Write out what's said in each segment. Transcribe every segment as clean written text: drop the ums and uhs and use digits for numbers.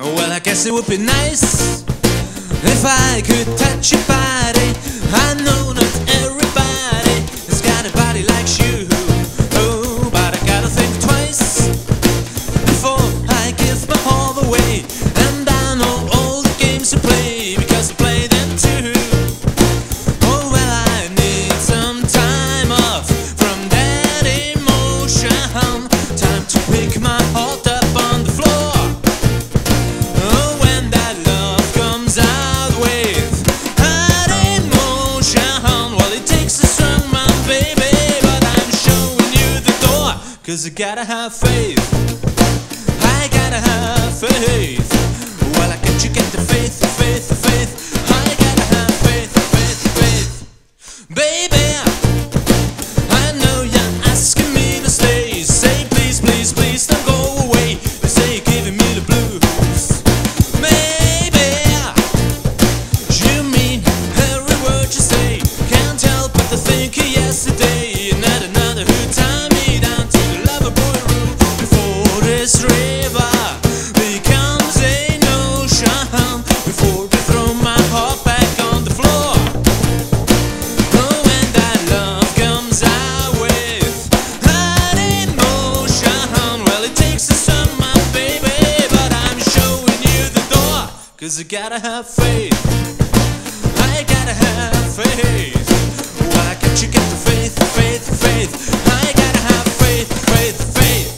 Well, I guess it would be nice if I could touch your body. I know not everybody has got a body like you, oh, but I gotta think twice before I give my all away. And I know all the games you play because I play them too. Oh, well, I need some time off from that emotion. Time to pick my heart up on the floor. Oh, when that love comes out with that emotion, well, it takes a strong man, baby, but I'm showing you the door. 'Cause I gotta have faith, I gotta have faith. Well, I can't you get the faith, faith, faith? I gotta have faith, faith, faith. Baby, I know you're asking me to stay. Say please, please, please don't go away. You say you're giving me the blues. Maybe you mean every word you say. Can't help but to think of yesterday. Not another who tied me down to the Loverboy room before this river becomes an ocean. Before we throw my heart back on the floor. Oh, when that love comes out with that emotion, well, it takes a summer, baby, but I'm showing you the door. 'Cause I gotta have faith, I gotta have faith. Why can't you get the faith, faith, faith? I gotta have faith, faith, faith.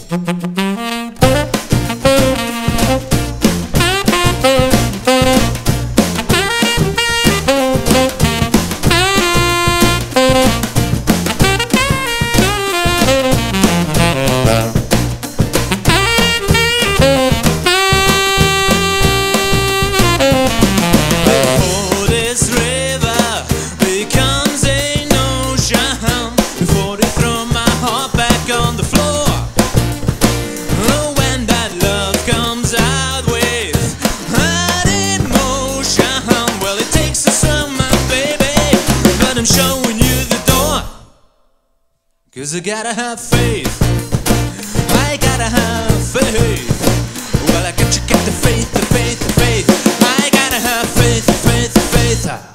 Before this river becomes an ocean, before they throw my heart back on the floor. Oh, when that love comes out with that emotion, well, it takes a summer, baby, but I'm showing you the door. 'Cause I gotta have faith, I gotta have faith. Well, I got you get the faith, the faith, the faith. I gotta have faith, faith, faith.